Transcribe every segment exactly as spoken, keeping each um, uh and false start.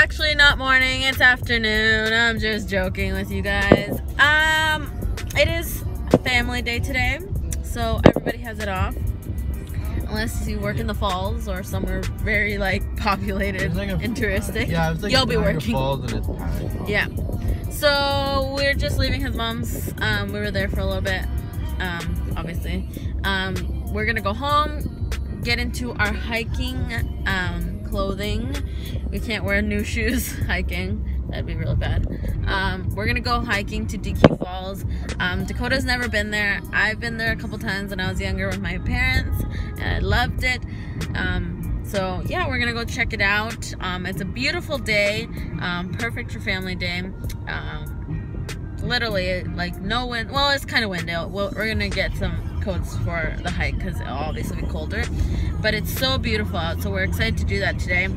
actually not morning, it's afternoon. I'm just joking with you guys. Um, it is family day today, so everybody has it off. Unless you work in the falls or somewhere very like populated like a, and touristic. Yeah, it's like you'll be working. Falls and it's packed. Yeah. So we're just leaving his mom's. Um, we were there for a little bit, um, obviously. Um, we're gonna go home, get into our hiking um, clothing. We can't wear new shoes hiking. That'd be really bad. Um, we're gonna go hiking to Decew Falls. Um, Dakota's never been there. I've been there a couple times when I was younger with my parents, and I loved it. Um, so yeah, we're gonna go check it out. Um, it's a beautiful day, um, perfect for family day. Um, literally, like no wind. Well, it's kind of windy. We'll, we're gonna get some coats for the hike because it'll obviously be colder. But it's so beautiful out, so we're excited to do that today.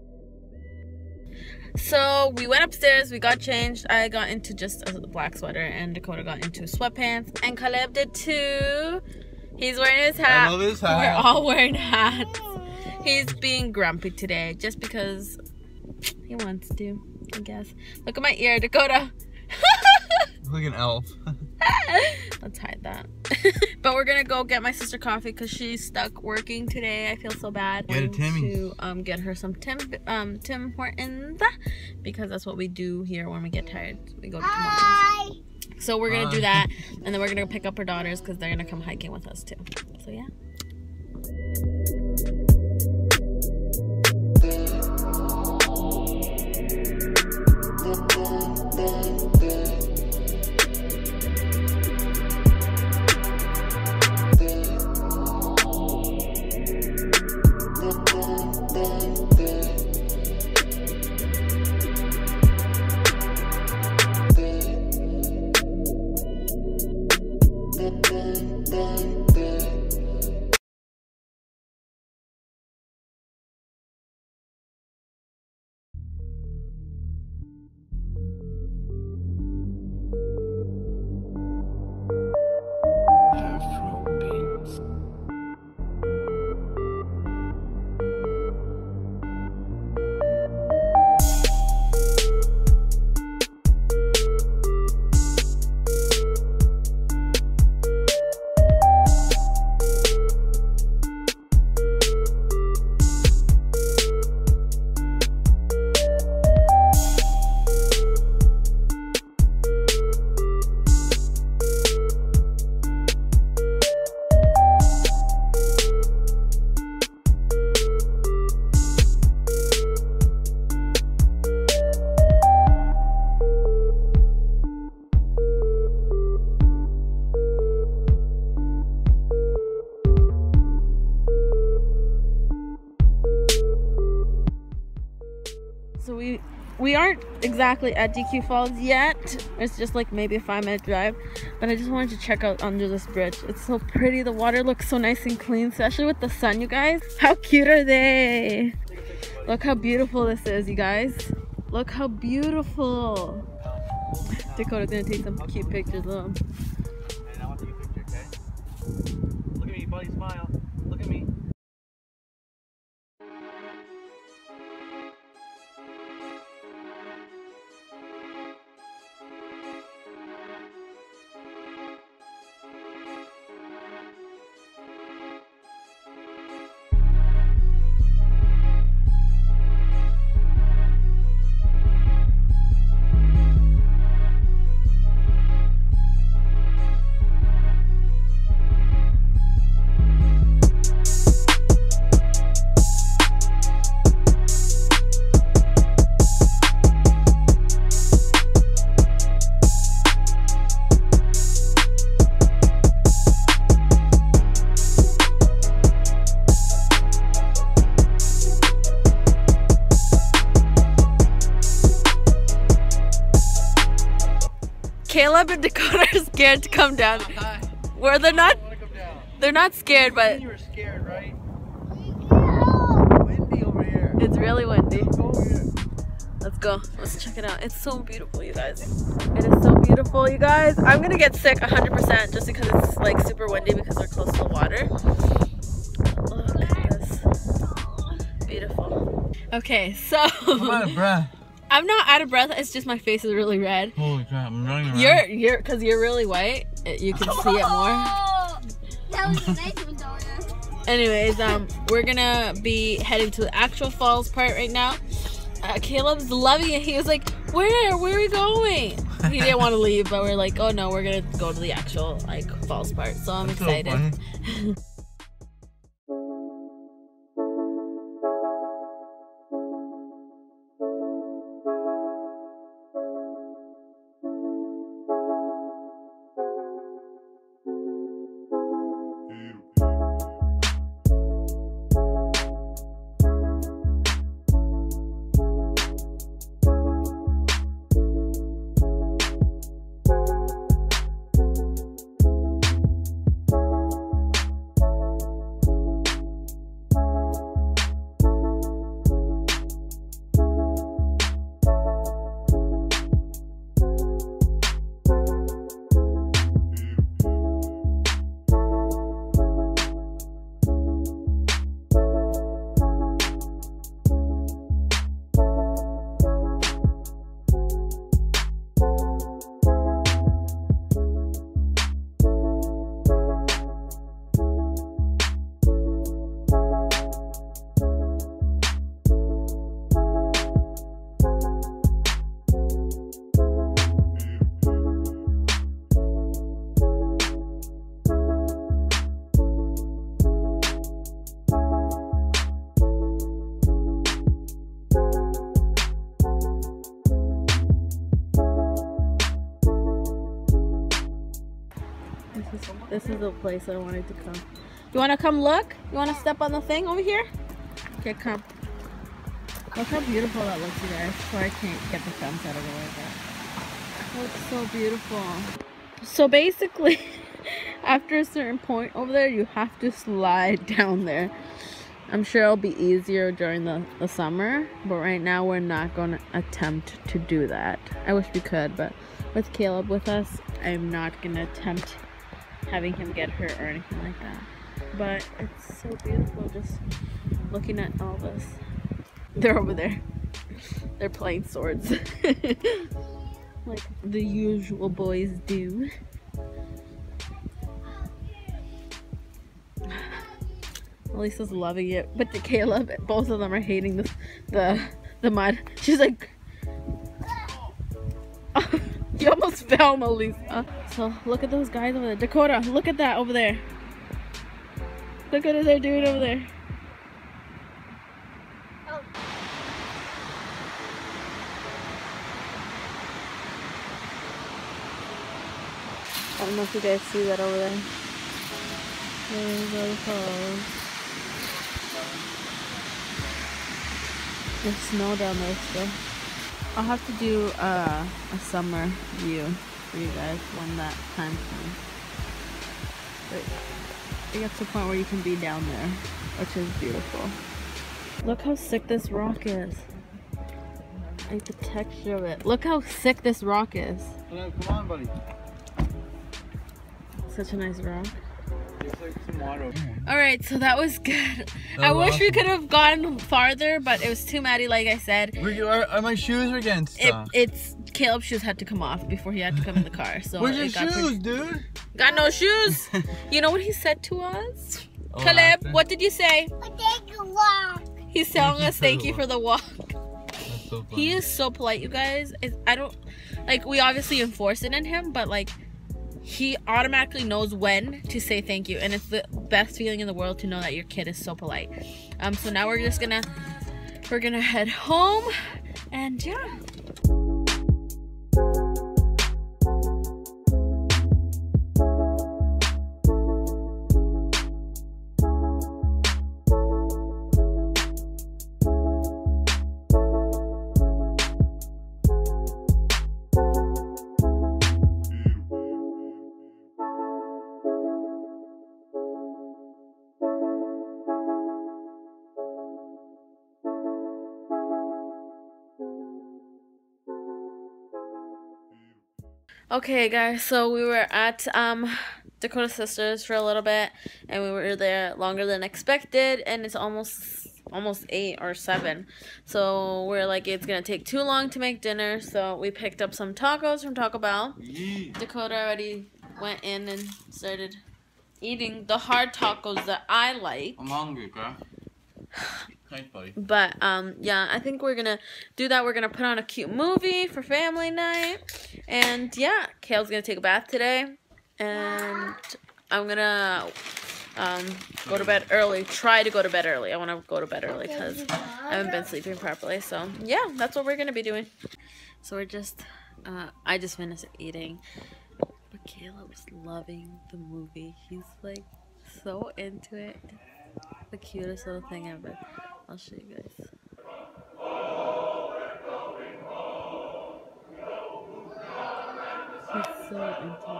So we went upstairs, we got changed. I got into just a black sweater and Dakota got into sweatpants. And Caleb did too. He's wearing his hat. I love his hat. We're all wearing hats. He's being grumpy today just because he wants to, I guess. Look at my ear, Dakota. Like an elf. Let's hide that. But we're gonna go get my sister coffee because she's stuck working today. I feel so bad. Get a Timmy's. To um, get her some Tim um, Tim Hortons because that's what we do here when we get tired. We go to Tim Hortons. So we're gonna Bye. do that, and then we're gonna pick up our daughters because they're gonna come hiking with us too. So yeah. So we we aren't exactly at Decew Falls yet. It's just like maybe a five minute drive. But I just wanted to check out under this bridge. It's so pretty. The water looks so nice and clean, especially with the sun, you guys. How cute are they? Look how beautiful this is, you guys. Look how beautiful. Dakota's gonna take some cute pictures of them. And I want to take a picture, okay? Look at me, buddy, smile. Look at me. Caleb and Dakota are scared to come down. Where they're not, they're not scared, but You were scared, right? Windy over here. it's really windy. Go over here. Let's go. Let's check it out. It's so beautiful, you guys. It is so beautiful, you guys. I'm gonna get sick one hundred percent just because it's like super windy because we're close to the water. Look at this. Beautiful. Okay, so I'm out of breath. I'm not out of breath. It's just my face is really red. Holy crap! I'm running around. You're you're because you're really white. It, you can see it more. That was amazing, Anyways, um, we're gonna be heading to the actual falls part right now. Uh, Caleb's loving it. He was like, "Where? Where are we going?" He didn't want to leave, but we're like, "Oh no, we're gonna go to the actual like falls part." So I'm That's excited. So This is, this is the place I wanted to come. You want to come look? You want to step on the thing over here? Okay, come. Look how beautiful that looks, you guys. Sorry, I can't get the fence out of the way, but it looks so beautiful. So basically, after a certain point over there, you have to slide down there. I'm sure it'll be easier during the, the summer, but right now we're not going to attempt to do that. I wish we could, but with Caleb with us, I'm not going to attempt having him get hurt or anything like that. But it's so beautiful just looking at all this. They're over there. They're playing swords. Like the usual boys do. Elisa's loving it, but the Caleb, both of them are hating the the, the mud. She's like, you almost fell, Melissa. So look at those guys over there. Dakota, look at that over there. Look at what they're doing over there. Oh. I don't know if you guys see that over there. There's the falls. There's snow down there still. I'll have to do uh, a summer view for you guys when that time comes. But it gets to the point where you can be down there, which is beautiful. Look how sick this rock is. Like the texture of it. Look how sick this rock is. Come on, buddy. Such a nice rock. Like some water. Alright, so that was good. That I was wish we awesome. could have gone farther, but it was too muddy, like I said. We're, our, our, my shoes are getting It, stuck. it's Caleb's shoes had to come off before he had to come in the car. So Where's your it got shoes, pretty- dude? Got no shoes. You know what he said to us? Oh, Caleb, after? what did you say? Take a walk. He's telling us thank for you the for the walk. That's so funny. He is so polite, you guys. It's, I don't like. We obviously enforce it in him, but like, he automatically knows when to say thank you, and it's the best feeling in the world to know that your kid is so polite. Um, so now we're just gonna we're gonna head home, and yeah. Okay guys, so we were at um Dakota Sisters for a little bit, and we were there longer than expected, and it's almost almost eight or seven. So we're like, it's gonna take too long to make dinner. So we picked up some tacos from Taco Bell. Yeah. Dakota already went in and started eating the hard tacos that I like. I'm hungry, girl. Thanks, buddy. But um, yeah, I think we're gonna do that. We're gonna put on a cute movie for family night, and yeah, Kale's gonna take a bath today, and I'm gonna um go to bed early. Try to go to bed early. I want to go to bed early because I haven't been sleeping properly. So yeah, that's what we're gonna be doing. So we're just, uh, I just finished eating, but Caleb's loving the movie. He's like so into it. The cutest little thing ever. I'll show you guys. He's so into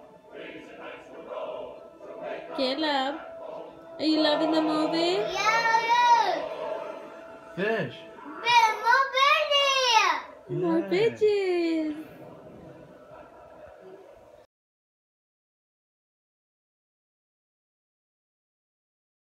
it. Caleb, are you loving the movie? Yeah, Fish. look. More birdie. More bitches.